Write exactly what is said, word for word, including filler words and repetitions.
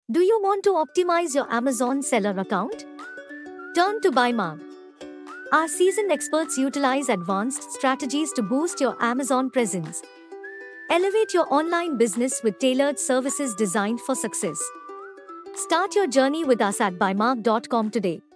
Do you want to optimize your Amazon seller account? Turn to BUYMARG. Our seasoned experts utilize advanced strategies to boost your Amazon presence. Elevate your online business with tailored services designed for success. Start your journey with us at buymarg dot com today.